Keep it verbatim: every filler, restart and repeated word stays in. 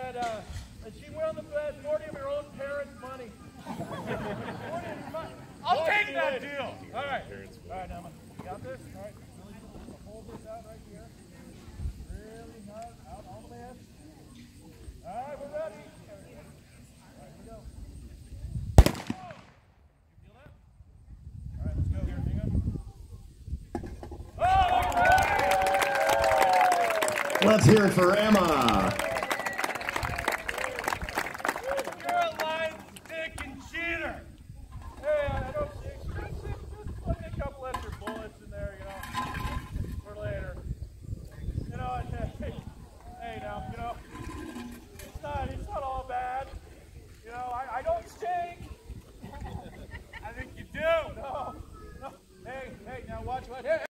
that, uh, that she won the best forty of your own parents' money. forty of your money. I'll take that deal. All right. All right, Emma. You got this? All right. Really just hold this out right here. Really not out all the way in. All right, we're ready. All right, here we go. You feel that? All right, let's go here. Hang on. Oh! Let's hear it for Emma.